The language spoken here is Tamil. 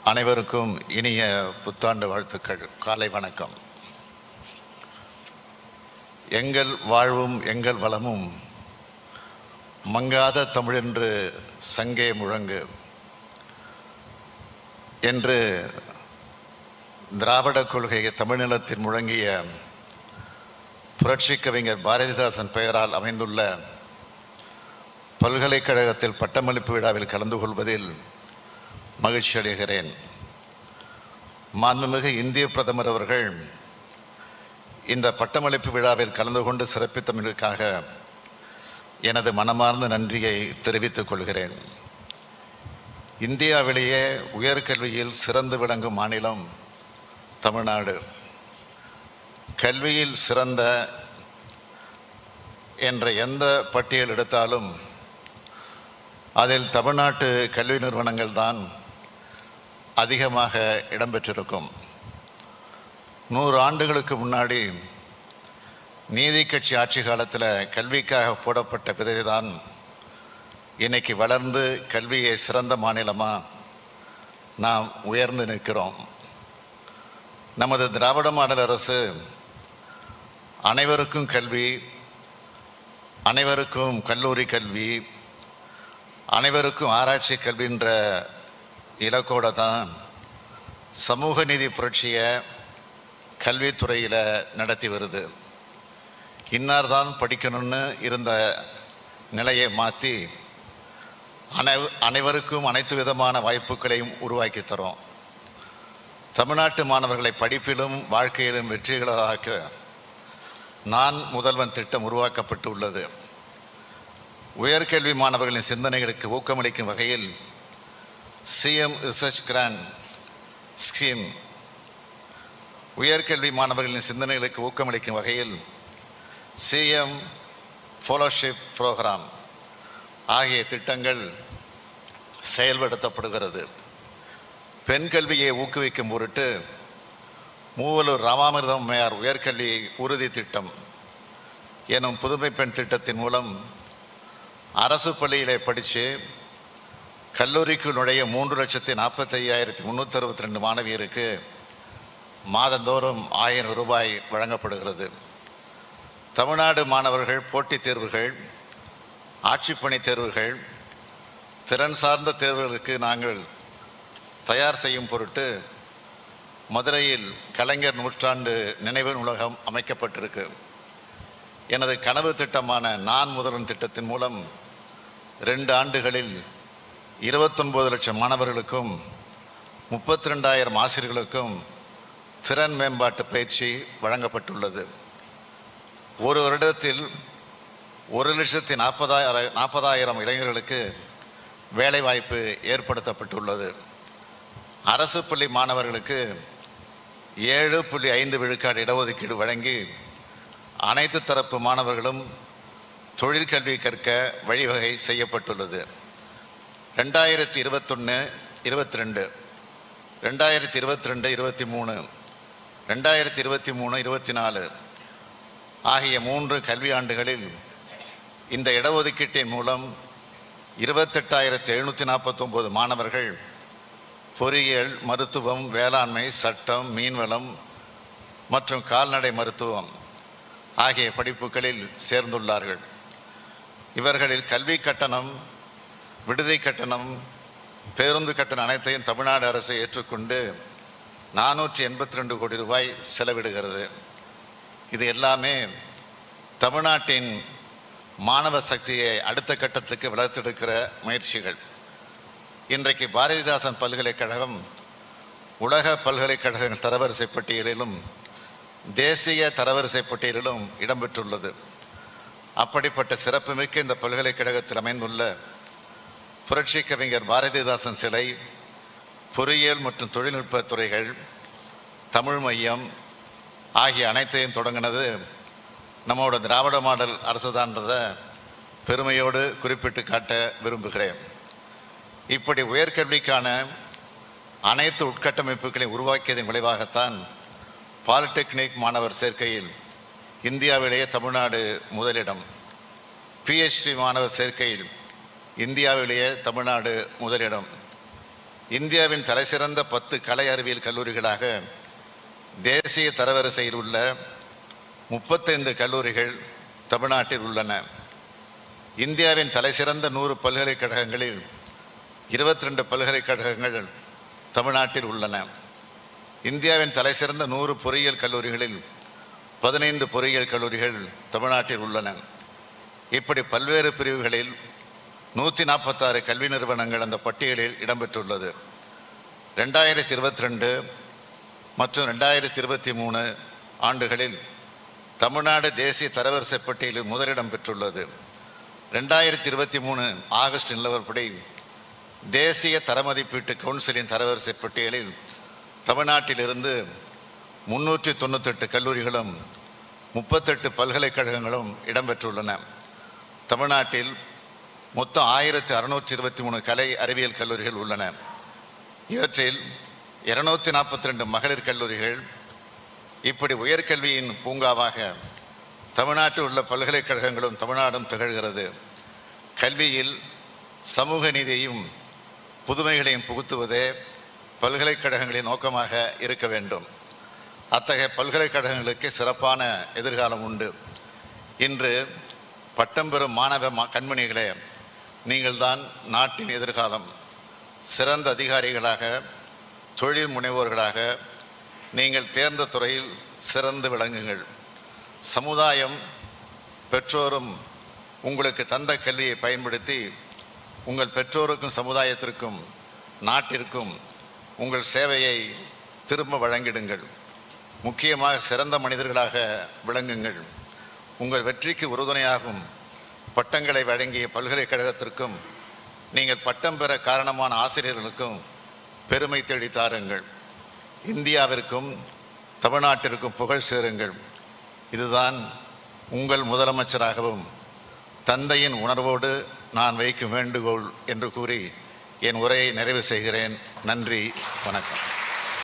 அனைவருக்கும் இனிய புத்தாண்டு வாழ்த்துக்கள். காலை வணக்கம். எங்கள் வாழ்வும் எங்கள் வளமும் மங்காத தமிழென்று சங்கே முழங்கு என்று திராவிட கொள்கையை தமிழ்நிலத்தில் முழங்கிய புரட்சி கவிஞர் பாரதிதாசன் பெயரால் அமைந்துள்ள பல்கலைக்கழகத்தில் பட்டமளிப்பு விழாவில் கலந்து கொள்வதில் மகிழ்ச்சி அடைகிறேன். மாண்புமிகு இந்திய பிரதமர் அவர்கள் இந்த பட்டமளிப்பு விழாவில் கலந்து கொண்டு சிறப்பித்தமைக்காக எனது மனமார்ந்த நன்றியை தெரிவித்துக் கொள்கிறேன். இந்தியாவிலேயே உயர்கல்வியில் சிறந்து விளங்கும் மாநிலம் தமிழ்நாடு. கல்வியில் சிறந்த என்ற எந்த பட்டியல் எடுத்தாலும் அதில் தமிழ்நாட்டு கல்வி நிறுவனங்கள் தான் அதிகமாக இடம்பெற்றிருக்கும். 100 ஆண்டுகளுக்கு முன்னாடி நீதி கட்சி ஆட்சி காலத்தில் கல்விக்காக போடப்பட்ட விதை தான் இன்னைக்கு வளர்ந்து கல்வியை சிறந்த மாநிலமாக நாம் உயர்ந்து நிற்கிறோம். நமது திராவிட மாடல் அரசு அனைவருக்கும் கல்வி, அனைவருக்கும் கல்லூரி கல்வி, அனைவருக்கும் ஆராய்ச்சி கல்வின்ற இலக்கோடு தான் சமூக நீதி புரட்சியை கல்வித்துறையில் நடத்தி வருது. இன்னார் தான் படிக்கணும்னு இருந்த நிலையை மாற்றி அனைவருக்கும் அனைத்து விதமான வாய்ப்புகளையும் உருவாக்கி தரோம். தமிழ்நாட்டு மாணவர்களை படிப்பிலும் வாழ்க்கையிலும் வெற்றிகளாக நான் முதல்வன் திட்டம் உருவாக்கப்பட்டு உள்ளது. உயர்கல்வி மாணவர்களின் சிந்தனைகளுக்கு ஊக்கமளிக்கும் வகையில் சிஎம் ரிசர்ச் கிராண்ட் ஸ்கீம், உயர்கல்வி மாணவர்களின் சிந்தனைகளுக்கு ஊக்கமளிக்கும் வகையில் சிஎம் ஃபெலோஷிப் ப்ரோக்ராம் ஆகிய திட்டங்கள் செயல்படுத்தப்படுகிறது. பெண் கல்வியை ஊக்குவிக்கும் பொருட்டு மூவலூர் ராமாமிர்தம் அம்மையார் உயர்கல்வி உறுதி திட்டம் எனும் புதுமை பெண் திட்டத்தின் மூலம் அரசு பள்ளியிலே படித்து கல்லூரிக்கு நுழைய 3,45,362 மாணவியருக்கு மாதந்தோறும் 1000 ரூபாய் வழங்கப்படுகிறது. தமிழ்நாடு மாணவர்கள் போட்டித் தேர்வுகள், ஆட்சிப்பணி தேர்வுகள், திறன் சார்ந்த தேர்வுகளுக்கு நாங்கள் தயார் செய்யும் பொருட்டு மதுரையில் கலைஞர் நூற்றாண்டு நினைவு நூலகம் அமைக்கப்பட்டிருக்கு. எனது கனவு திட்டமான நான் முதல்வன் திட்டத்தின் மூலம் 2 ஆண்டுகளில் 29 லட்சம் மாணவர்களுக்கும் 32,000 ஆசிரியர்களுக்கும் திறன் மேம்பாட்டு பயிற்சி வழங்கப்பட்டுள்ளது. ஒரு வருடத்தில் 1,40,000 இளைஞர்களுக்கு வேலைவாய்ப்பு ஏற்படுத்தப்பட்டுள்ளது. அரசு பள்ளி மாணவர்களுக்கு 7.5 விழுக்காடு இடஒதுக்கீடு வழங்கி அனைத்து தரப்பு மாணவர்களும் தொழிற்கல்வி கற்க வழிவகை செய்யப்பட்டுள்ளது. 2021-22, 2022-23, 2023-24 ஆகிய 3 கல்வி ஆண்டுகளில் இந்த இடஒதுக்கீட்டின் மூலம் 28,749 மாணவர்கள் பொறியியல், மருத்துவம், வேளாண்மை, சட்டம், மீன்வளம் மற்றும் கால்நடை மருத்துவம் ஆகிய படிப்புகளில் சேர்ந்துள்ளார்கள். இவர்களில் கல்வி கட்டணம், விடுதி கட்டணம், பேருந்து கட்டணம் அனைத்தையும் தமிழ்நாடு அரசு ஏற்றுக்கொண்டு 482 கோடி ரூபாய் செலவிடுகிறது. இது எல்லாமே தமிழ்நாட்டின் மாணவ சக்தியை அடுத்த கட்டத்துக்கு வளர்த்தெடுக்கிற முயற்சிகள். இன்றைக்கு பாரதிதாசன் பல்கலைக்கழகம் உலக பல்கலைக்கழகங்கள் தரவரிசை பட்டியலிலும் தேசிய தரவரிசை பட்டியலிலும் இடம்பெற்றுள்ளது. அப்படிப்பட்ட சிறப்புமிக்க இந்த பல்கலைக்கழகத்தில் அமைந்துள்ள புரட்சி கவிஞர் பாரதிதாசன் சிலை, பொறியியல் மற்றும் தொழில்நுட்ப துறைகள், தமிழ் மையம் ஆகிய அனைத்தையும் தொடங்கினது நம்மோட திராவிட மாடல் அரசுதான்றதை பெருமையோடு குறிப்பிட்டு காட்ட விரும்புகிறேன். இப்படி உயர்கல்விக்கான அனைத்து உட்கட்டமைப்புகளை உருவாக்கியதன் விளைவாகத்தான் பாலிடெக்னிக் மாணவர் சேர்க்கையில் இந்தியாவிலேயே தமிழ்நாடு முதலிடம், PhD மாணவர் சேர்க்கையில் இந்தியாவிலேயே தமிழ்நாடு முதலிடம், இந்தியாவின் தலைசிறந்த 10 கலை அறிவியல் கல்லூரிகளாக தேசிய தரவரிசையில் உள்ள 35 கல்லூரிகள் தமிழ்நாட்டில் உள்ளன. இந்தியாவின் தலைசிறந்த 100 பல்கலைக்கழகங்களில் 22 பல்கலைக்கழகங்கள் தமிழ்நாட்டில் உள்ளன. இந்தியாவின் தலைசிறந்த 100 பொறியியல் கல்லூரிகளில் 15 பொறியியல் கல்லூரிகள் தமிழ்நாட்டில் உள்ளன. இப்படி பல்வேறு பிரிவுகளில் 146 கல்வி நிறுவனங்கள் அந்த பட்டியலில் இடம்பெற்றுள்ளது. 2022 மற்றும் 2023 ஆண்டுகளில் தமிழ்நாடு தேசிய தரவரிசை பட்டியலில் முதலிடம் பெற்றுள்ளது. 2023 ஆகஸ்ட் நிலவரப்படி தேசிய தரமதிப்பீட்டு கவுன்சிலின் தரவரிசை பட்டியலில் தமிழ்நாட்டிலிருந்து 398 கல்லூரிகளும் 38 பல்கலைக்கழகங்களும் இடம்பெற்றுள்ளன. தமிழ்நாட்டில் மொத்தம் 1623 கலை அறிவியல் கல்லூரிகள் உள்ளன. இவற்றில் 242 மகளிர் கல்லூரிகள். இப்படி உயர்கல்வியின் பூங்காவாக தமிழ்நாட்டில் உள்ள பல்கலைக்கழகங்களும் தமிழ்நாடும் திகழ்கிறது. கல்வியில் சமூக நீதியையும் புதுமைகளையும் புகுத்துவதே பல்கலைக்கழகங்களின் நோக்கமாக இருக்க வேண்டும். அத்தகைய பல்கலைக்கழகங்களுக்கு சிறப்பான எதிர்காலம் உண்டு. இன்று பட்டம் பெறும் மாணவ கண்மணிகளே, நீங்கள்தான் நாட்டின் எதிர்காலம். சிறந்த அதிகாரிகளாக, தொழில் முனைவோர்களாக நீங்கள் தேர்ந்த துறையில் சிறந்து விளங்குங்கள். சமுதாயம், பெற்றோரும் உங்களுக்கு தந்த கல்வியை பயன்படுத்தி உங்கள் பெற்றோருக்கும் சமுதாயத்திற்கும் நாட்டிற்கும் உங்கள் சேவையை திரும்ப வழங்கிடுங்கள். முக்கியமாக சிறந்த மனிதர்களாக விளங்குங்கள். உங்கள் வெற்றிக்கு உறுதுணையாகும் பட்டங்களை வழங்கிய பல்கலைக்கழகத்திற்கும் நீங்கள் பட்டம் பெற காரணமான ஆசிரியர்களுக்கும் பெருமை தேடி தாருங்கள். இந்தியாவிற்கும் தமிழ்நாட்டிற்கும் புகழ் சேருங்கள். இதுதான் உங்கள் முதலமைச்சராகவும் தந்தையின் உணர்வோடு நான் வைக்கும் வேண்டுகோள் என்று கூறி என் உரையை நிறைவு செய்கிறேன். நன்றி, வணக்கம்.